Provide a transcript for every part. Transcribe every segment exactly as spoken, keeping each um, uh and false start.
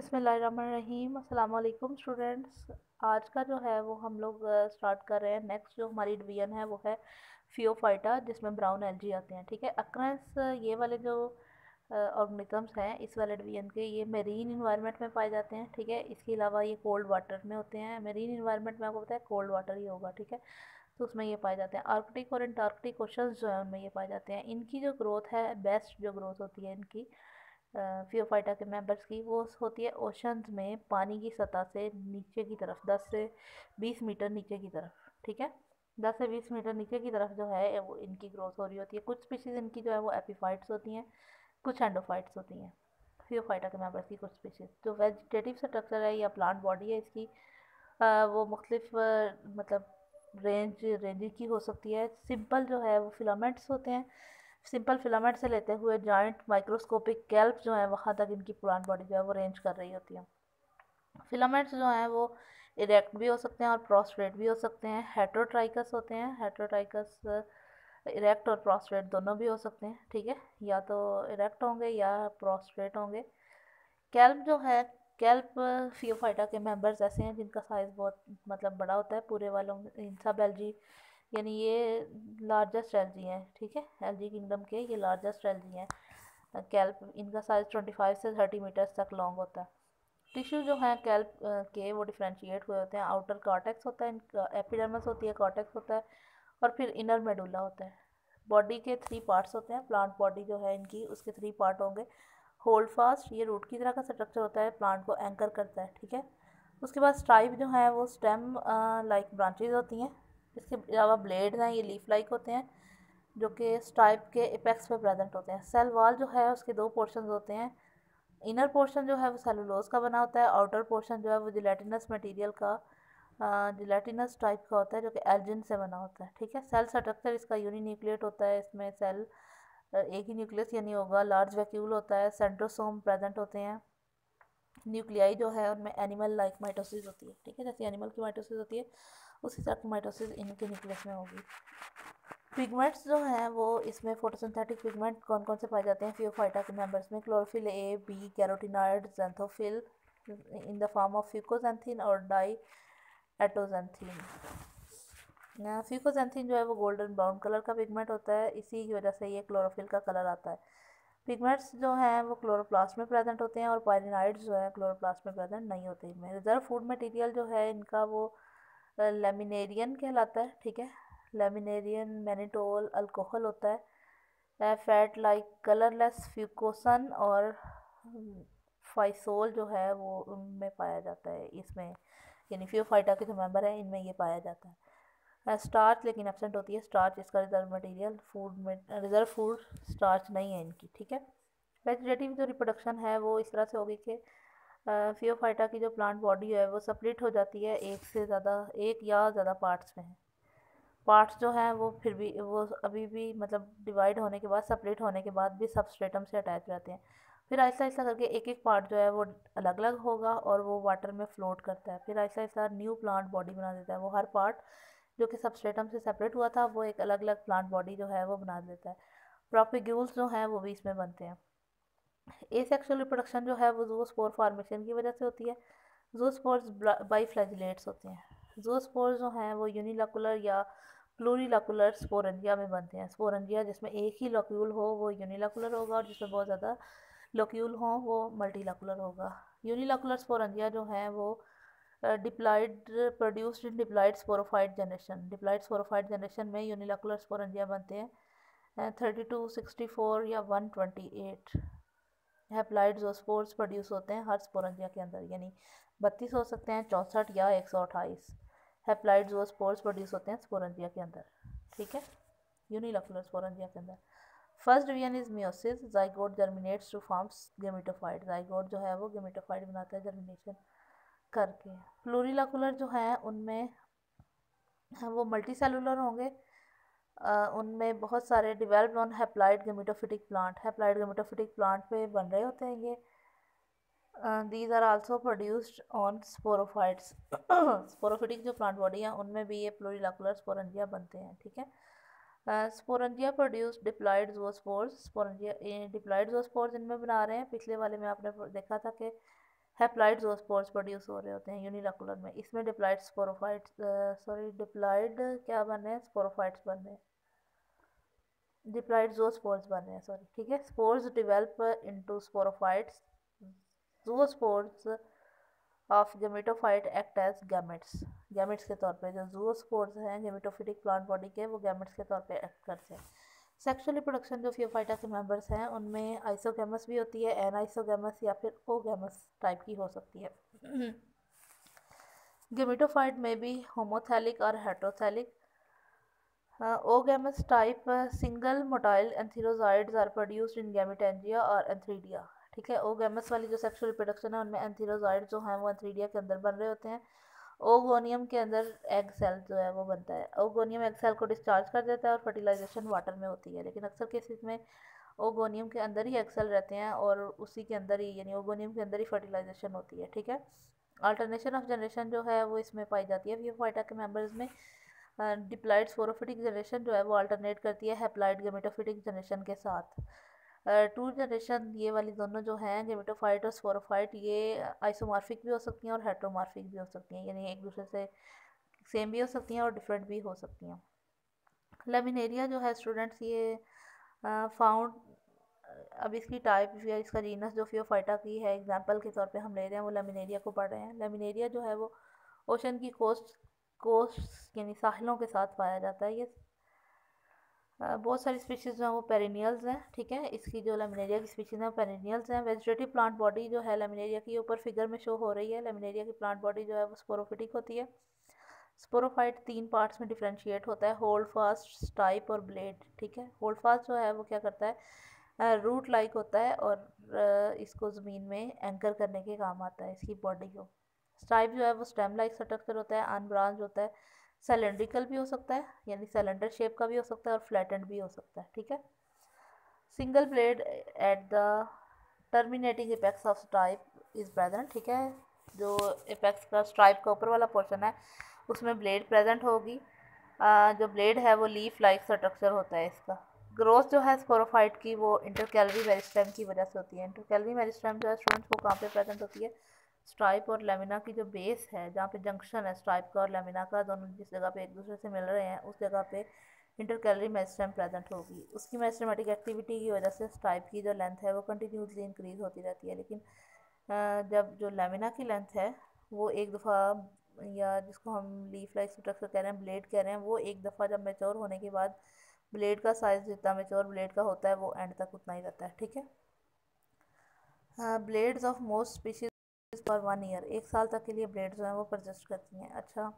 बिस्मिल्लाहिर्रहमानिर्रहीम। अस्सलाम वालेकुम स्टूडेंट्स। आज का जो है वो हम लोग स्टार्ट कर रहे हैं। नेक्स्ट जो हमारी डिवीजन है वो है फियोफाइटा, जिसमें ब्राउन एल्गी आते हैं। ठीक है, अक्रेंस ये वाले जो ऑर्गेनिजम्स हैं इस वाले डिवीजन के, ये मेरीन इन्वायरमेंट में पाए जाते हैं। ठीक है, इसके अलावा ये कोल्ड वाटर में होते हैं। मेरीन इन्वायरमेंट में आपको पता है कोल्ड वाटर ही होगा। ठीक है, तो उसमें ये पाए जाते हैं। आर्कटिक और अंटार्कटिक ओशंस जो है उनमें ये पाए जाते हैं। इनकी जो ग्रोथ है, बेस्ट जो ग्रोथ होती है इनकी फियोफाइटा के मेंबर्स की, वो होती है ओशंस में पानी की सतह से नीचे की तरफ, दस से बीस मीटर नीचे की तरफ। ठीक है, दस से बीस मीटर नीचे की तरफ जो है वो इनकी ग्रोथ हो रही होती है। कुछ स्पीशीज़ इनकी जो है वो एपीफाइट्स होती हैं, कुछ एंडोफाइट्स होती हैं। फियोफाइटा के मेंबर्स की कुछ स्पीशीज़ जो वेजिटेटिव स्ट्रक्चर है या प्लांट बॉडी है इसकी, आ, वो मुख्तलिफ मतलब रेंज रेंज की हो सकती है। सिंपल जो है वो फिलामेंट्स होते हैं। सिंपल फिलामेंट से लेते हुए जॉइंट माइक्रोस्कोपिक कैल्प जो है वहाँ तक इनकी प्लांट बॉडी जो है वो रेंज कर रही होती है। फिलामेंट्स जो हैं वो इरेक्ट भी हो सकते हैं और प्रोस्ट्रेट भी हो सकते हैं। हेट्रोट्राइकस होते हैं। हेट्रोट्राइकस इरेक्ट और प्रोस्ट्रेट दोनों भी हो सकते हैं। ठीक है, या तो इरेक्ट होंगे या प्रोस्ट्रेट होंगे। कैल्प जो है, कैल्प फियोफाइटा के मेंबर्स ऐसे हैं जिनका साइज़ बहुत मतलब बड़ा होता है पूरे वालों में। इन सब एल्गी, यानी ये लार्जेस्ट एल्गी हैं। ठीक है, एल्गी किंगडम के ये लार्जेस्ट एल्गी हैं। कैल्प, इनका साइज़ पच्चीस से तीस मीटर्स तक लॉन्ग होता है। टिश्यू जो है कैल्प के वो डिफ्रेंशिएट हुए होते हैं। आउटर कॉर्टेक्स होता है, इनका एपिडर्मिस होती है, कॉर्टेक्स होता है, और फिर इनर मेडुला होता है। बॉडी के थ्री पार्ट्स होते हैं। प्लांट बॉडी जो है इनकी, उसके थ्री पार्ट होंगे। होल्ड फास्ट, ये रूट की तरह का स्ट्रक्चर होता है, प्लांट को एंकर करता है। ठीक है, उसके बाद स्टाइप जो है वो स्टेम लाइक ब्रांचेज होती हैं। इसके अलावा ब्लेड्स हैं, ये लीफ लाइक होते हैं, जो कि स्टाइप के एपेक्स पे प्रेजेंट होते हैं। सेल वॉल जो है उसके दो पोर्शंस होते हैं। इनर पोर्शन जो है वो सेलुलोज का बना होता है, आउटर पोर्शन जो है वो जिलेटिनस मटेरियल का, जिलेटिनस टाइप का होता है, जो कि एल्जिन से बना होता है। ठीक है, सेल स्ट्रक्चर इसका यूनिन्यूक्लिएट होता है। इसमें सेल एक ही न्यूक्लियस यानी होगा। लार्ज वैक्यूल होता है, सेंट्रोसोम प्रेजेंट होते हैं। न्यूक्लियाई जो है उनमें एनिमल लाइक माइटोसिस होती है। ठीक है, जैसे एनिमल की माइटोसिस होती है उसी तरह की माइटोसिस इनके न्यूक्लियस में होगी। पिगमेंट्स जो हैं वो इसमें फोटोसिंथेटिक पिगमेंट कौन कौन से पाए जाते हैं फियोफाइटा के मेंबर्स में? Chlorophyll A, B, carotenoid, xanthophyll in the form of fucoxanthin और डाई एटोजेंथिन। फ्यूकोजेंथिन जो है वो गोल्डन ब्राउन कलर का पिगमेंट होता है, इसी की वजह से ये क्लोरोफिल का कलर आता है। पिगमेंट्स जो हैं वो क्लोरोप्लास्ट में प्रेजेंट होते हैं और पायरिनाइड्स जो है क्लोरोप्लास्ट में प्रेजेंट नहीं होते इनमें। रिजर्व फूड मटेरियल जो है इनका वो लेमिनेरियन कहलाता है। ठीक है, लेमिनेरियन मैनिटोल अल्कोहल होता है। फैट लाइक कलरलेस फ्यूकोसन और फाइसोल जो है वो उनमें पाया जाता है। इसमें यानी फियोफाइटा के जो मेंबर हैं इनमें ये पाया जाता है। स्टार्च लेकिन एब्सेंट होती है। स्टार्च इसका रिजर्व मटेरियल फूड में, रिजर्व फूड स्टार्च नहीं है इनकी। ठीक है, वेजिटेटिव जो रिप्रोडक्शन है वो इस तरह से होगी कि फियोफाइटा की जो प्लांट बॉडी है वो सेपरेट हो जाती है एक से ज़्यादा, एक या ज़्यादा पार्ट्स में है। पार्ट्स जो हैं वो फिर भी वो अभी भी मतलब डिवाइड होने के बाद, सेपरेट होने के बाद भी सबस्ट्रेटम से अटैच रहते हैं। फिर आहिस्ता आहिस्ता करके एक एक पार्ट जो है वो अलग अलग होगा और वो वाटर में फ्लोट करता है। फिर Aahista Aahista new plant body बना देता है। वो हर पार्ट जो कि सबस्ट्रेटम से सेपरेट हुआ था वो एक अलग अलग प्लांट बॉडी जो है वो बना देता है। प्रोपिग्यूल्स जो हैं वो भी इसमें बनते हैं। एसेक्सुअल रिप्रोडक्शन जो है वो ज़ूस्पोर फॉर्मेशन की वजह से होती है। ज़ूस्पोर्स बाइफ्लैजिलेट्स होते हैं। ज़ूस्पोर्स जो हैं वो यूनिलैकुलर या प्लूरिलैकुलर स्पोरेंजिया में बनते हैं। स्पोरेंजिया जिसमें एक ही लॉक्यूल हो वो यूनिलैकुलर होगा, और जिसमें बहुत ज़्यादा लॉक्यूल हो वो मल्टीलैकुलर होगा। यूनिलैकुलर स्पोरेंजिया जो हैं वो diploid produced in diploid sporophyte generation. Diploid sporophyte generation में यूनिलैकुलर स्पोरेंजिया बनते हैं। थर्टी टू सिक्सटी फोर या one twenty eight haploid zoospores produce होते हैं हर स्पोरेंजिया के अंदर, यानी बत्तीस हो सकते हैं, चौंसठ या एक सौ अट्ठाईस हैप्लाइड ज़ोस्पोर्स प्रोड्यूस होते हैं स्पोरेंजिया के अंदर। ठीक है, यूनिलैकुलर स्पोरेंजिया के अंदर। First division is meiosis. Zygote germinates to forms gametophyte. Zygote जो है वो गेमेटोफाइट बनाता है जर्मिनेशन करके। प्लूरिलैकुलर जो है उनमें वो मल्टी सेलुलर होंगे। Uh, उनमें बहुत सारे develop on haploid gametophytic plant, haploid gametophytic plant पे बन रहे होते हैं ये। These are also produced on sporophytes. Sporophytic जो प्लांट बॉडी है उनमें भी ये प्लूरिलैकुलर स्पोरेंजिया बनते हैं। ठीक है, sporangia produce diploid zoospores. Sporangia diploid zoospores इनमें बना रहे हैं। पिछले वाले में आपने देखा था कि हैप्लाइड ज़ोस्पोर्स प्रोड्यूस हो रहे होते हैं यूनिलैकुलर में, इसमें डिप्लॉइड स्पोरोफाइट्स सॉरी डिप्लॉइड क्या बन रहे हैं, स्पोरोफाइट्स बन रहे हैं, डिप्लॉइड ज़ोस्पोर्स बन रहे हैं सॉरी, ठीक है। Spores develop into sporophytes, zoospores of gametophyte act as gametes, gametes के तौर पे जो ज़ोस्पोर्स हैं गेमेटोफिटिक प्लांट बॉडी के, वो गैमेट्स के तौर पे एक्ट करते हैं। सेक्सुअल रिप्रोडक्शन जो फियोफाइटा के मेंबर्स हैं उनमें आइसोगैमस भी होती है, एनाइसोगैमस या फिर ओगैमस टाइप की हो सकती है। गेमेटोफाइट में भी होमोथैलिक और heterothallic. Oogamous type single motile antherozoids are produced in gametangia और एंथ्रीडिया, ठीक है। ओगैमस वाली जो सेक्सुअल रिप्रोडक्शन है उनमें एंथीरोजाइड जो हैं वो एंथ्रीडिया के अंदर बन रहे होते हैं। ओगोनियम के अंदर एग सेल जो है वो बनता है, ओगोनियम एग सेल को डिस्चार्ज कर देता है और फर्टिलाइजेशन वाटर में होती है, लेकिन अक्सर केसेस में ओगोनियम के अंदर ही एग सेल रहते हैं और उसी के अंदर ही यानी ओगोनियम के अंदर ही फर्टिलाइजेशन होती है, ठीक है। अल्टरनेशन ऑफ जनरेशन जो है वो इसमें पाई जाती है फियोफाइटा के मेंबर्स में। डिप्लॉइड स्पोरोफिटिक जनरेशन जो है वो अल्टरनेट करती है हैप्लॉइड गेमेटोफिटिक जनरेशन के साथ। टू जनरेशन ये वाली दोनों जो हैं गेमेटोफाइट और स्पोरोफाइट, ये आइसोमॉर्फिक भी हो सकती हैं और हेट्रोमॉर्फिक भी हो सकती हैं, यानी एक दूसरे से सेम भी हो सकती हैं और डिफरेंट भी हो सकती हैं। लेमिनेरिया जो है स्टूडेंट्स ये फाउंड, अब इसकी टाइप या इसका जीनस जो फियोफाइटा की है एग्जांपल के तौर पे हम ले रहे हैं, वो लेमिनेरिया को पढ़ रहे हैं। लेमिनेरिया जो है वो ओशन की कोस्ट कोस्ट यानी साहिलों के साथ पाया जाता है। ये बहुत सारी स्पीशीज़ जो हैं वो पेरिनियल्स हैं, ठीक है। इसकी जो लेमिनेरिया की स्पीशीज़ हैं वो पेरिनियल्स हैं। वेजिटेटिव प्लांट बॉडी जो है लेमिनेरिया की ऊपर फिगर में शो हो रही है, लेमिनेरिया की प्लांट बॉडी जो है वो स्पोरोफिटिक होती है। स्पोरोफाइट तीन पार्ट्स में डिफ्रेंशिएट होता है, होल्ड फास्ट, स्टाइप और ब्लेड, ठीक है। होल्ड फास्ट जो है वो क्या करता है, रूट लाइक होता है और इसको ज़मीन में एंकर करने के काम आता है इसकी बॉडी को। स्टाइप जो है वो स्टेम लाइक स्ट्रक्चर होता है, अनब्रांच होता है, सिलेंड्रिकल भी हो सकता है यानी सिलेंडर शेप का भी हो सकता है और फ्लैटेंड भी हो सकता है, ठीक है। Single blade at the terminating apex of stripe is present, ठीक है। जो एपेक्स का स्ट्राइप का ऊपर वाला पोर्शन है उसमें ब्लेड प्रेजेंट होगी। आ, जो ब्लेड है वो लीफ लाइक स्ट्रक्चर होता है इसका। ग्रोथ जो है स्पोरोफाइट की वो इंटरकैलरी मेरिस्टेम की वजह से होती है। इंटरकैलरी मेरिस्टेम जो है स्टूडेंट्स को कहाँ पे प्रेजेंट होती है, स्ट्राइप और लेमिना की जो बेस है जहाँ पे जंक्शन है स्ट्राइप का और लेमिना का, दोनों जिस जगह पे एक दूसरे से मिल रहे हैं उस जगह पे इंटरकैलरी मेरिस्टेम प्रेजेंट होगी। उसकी मेरिस्टेमेटिक एक्टिविटी की वजह से स्ट्राइप की जो लेंथ है वो कंटिन्यूसली इंक्रीज होती रहती है, लेकिन जब जो लेमिना की लेंथ है वो एक दफ़ा, या जिसको हम लीफ लाइक स्ट्रक्चर कह रहे हैं, ब्लेड कह रहे हैं, वो एक दफ़ा जब मेच्योर होने के बाद ब्लेड का साइज़ जितना मेच्योर ब्लेड का होता है वो एंड तक उतना ही रहता है, ठीक है। Blades of most species for one year, एक साल तक के लिए ब्लेड जो हैं वो परसिस्ट करती हैं। अच्छा,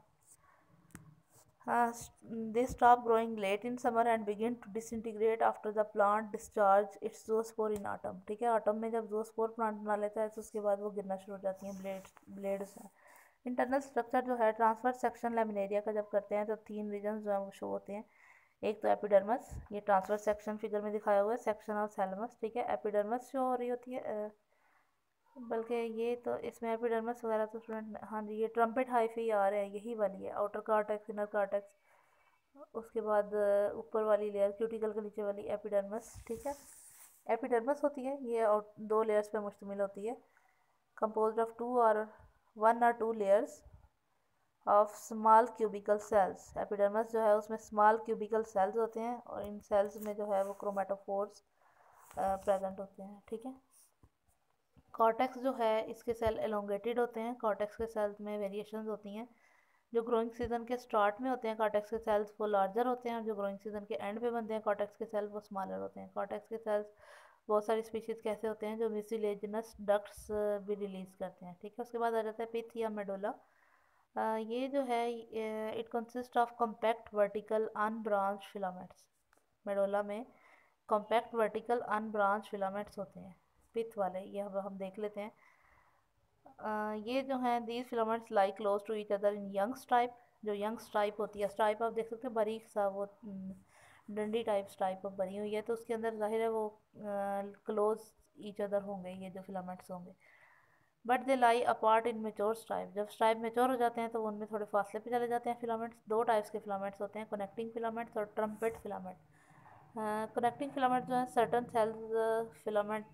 they stop growing late in summer and begin to disintegrate after the plant discharge its zoospore in autumn, ठीक है। ऑटम में जब ज़ोस्पोर प्लांट बना लेता है तो उसके बाद वो गिरना शुरू हो जाती हैं ब्लेड ब्लेड्स हैं। इंटरनल स्ट्रक्चर जो है ट्रांसफर सेक्शन लेमिनेरिया का जब करते हैं तो तीन रीजन जो है वो शो होते हैं। एक तो एपिडर्मस, ये ट्रांसफर सेक्शन फिगर में दिखाया हुआ है, सेक्शन ऑफ थैलेमस, ठीक है। एपिडर्मस शो हो रही होती है, बल्कि ये तो इसमें एपिडर्मस वगैरह तो स्टूडेंट, हाँ जी ये ट्रम्पेट हाइफी आ रहे हैं, यही वाली है, आउटर कार्टेक्स, इनर कार्टेक्स, उसके बाद ऊपर वाली लेयर क्यूटिकल के नीचे वाली एपिडर्मस, ठीक है। एपिडर्मस होती है ये दो लेयर्स पे मुश्तमिल होती है, कंपोज्ड ऑफ टू और वन और two layers of small cubical cells. Epidermis जो है उसमें स्मॉल क्यूबिकल सेल्स होते हैं और इन सेल्स में जो है वो क्रोमेटोफोर्स प्रेजेंट होते हैं, ठीक है। कॉर्टेक्स जो है इसके सेल एलोंगेटेड होते हैं, कॉर्टेक्स के सेल्स में वेरिएशंस होती हैं। जो ग्रोइंग सीजन के स्टार्ट में होते हैं कॉर्टेक्स के सेल्स वो लार्जर होते हैं और जो ग्रोइंग सीजन के एंड पे बनते हैं कॉर्टेक्स के सेल्स वो स्मॉलर होते हैं। कॉर्टेक्स के सेल्स बहुत सारी स्पीशीज़ कैसे होते हैं जो म्यूसिलेजिनस डक्ट्स भी रिलीज़ करते हैं, ठीक है। उसके बाद आ जाता है पिथ या मेडुला। ये जो है it consist of compact vertical unbranch filaments. Medulla में कॉम्पैक्ट वर्टिकल अनब्रांच फिलामेंट्स होते हैं पिथ वाले, ये अब हम देख लेते हैं। Uh, ये जो हैं these filaments lie close to each other in young stripe. जो यंग स्ट्राइप होती है, स्ट्राइप आप देख सकते हैं बारीक सा वो डंडी टाइप स्ट्राइप अब बनी हुई है, तो उसके अंदर जाहिर है वो क्लोज ईच अदर होंगे ये जो फिलामेंट्स होंगे। But they lie apart in mature stripe, जब स्ट्राइप मेच्योर हो जाते हैं तो उनमें थोड़े फासले पे चले जाते हैं फिलामेंट्स। दो टाइप्स के फिलामेंट्स होते हैं, कनेक्टिंग फिलामेंट्स और ट्रम्पेट फिलामेंट। कनेक्टिंग फिलामेंट जो है certain cells filament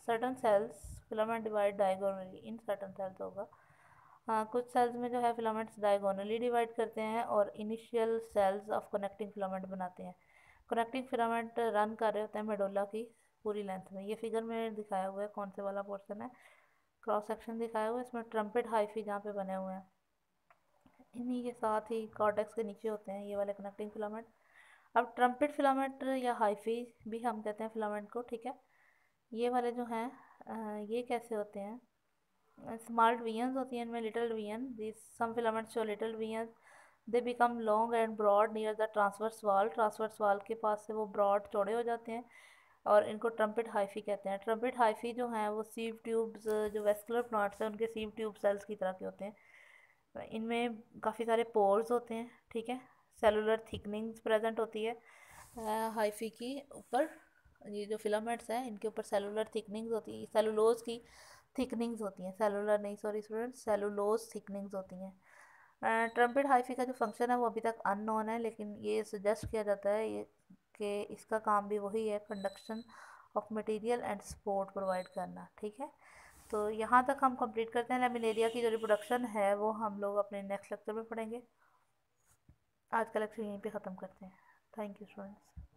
certain cells filament divide diagonally in certain cells होगा। हाँ, कुछ सेल्स में जो है फिलामेंट्स डायगोनली डिवाइड करते हैं और initial cells of connecting filament बनाते हैं। कनेक्टिंग फिलामेंट रन कर रहे होते हैं मेडुला की पूरी लेंथ में। ये फिगर में दिखाया हुआ है कौन से वाला पोर्शन है, क्रॉस सेक्शन दिखाया हुआ है इसमें, ट्रम्पेट हाइफी जहाँ पे बने हुए हैं, इन्हीं के साथ ही कॉर्टेक्स के नीचे होते हैं ये वाले कनेक्टिंग फिलामेंट। अब ट्रम्पेट फिलामेंट या हाइफी भी हम कहते हैं फिलामेंट को, ठीक है। ये वाले जो हैं ये कैसे होते हैं, स्मॉल डिवीजन्स होती हैं इनमें, little division, this some filaments show little division, they become long and broad near the transverse wall, transverse wall के पास से वो ब्रॉड चौड़े हो जाते हैं और इनको ट्रम्पेट हाइफी कहते हैं। ट्रम्पेट हाइफी जो हैं वो सीव ट्यूब्स, जो वेस्कुलर प्लांट्स हैं उनके सीव ट्यूब सेल्स की तरह के होते हैं। इनमें काफ़ी सारे पोर्स होते हैं, ठीक है। सेलुलर थिकनिंग्स प्रेजेंट होती है हाइफी की ऊपर, ये जो फिलामेंट्स हैं इनके ऊपर सेलुलर थिकनिंग्स होती है, सेलुलोज की थिकनिंग्स होती हैं, सेलुलर नहीं सॉरी स्टूडेंट्स, सेलुलोज थिकनिंग्स होती हैं। ट्रम्पेट हाइफी का जो फंक्शन है वो अभी तक अननोन है, लेकिन ये सजेस्ट किया जाता है ये कि इसका काम भी वही है, conduction of material and support provide करना, ठीक है। तो यहाँ तक हम कंप्लीट करते हैं। लैमिनेरिया की जो रिप्रोडक्शन है वो हम लोग अपने नेक्स्ट लेक्चर में पढ़ेंगे। आज का लेक्चर यहीं पे ख़त्म करते हैं। Thank you students.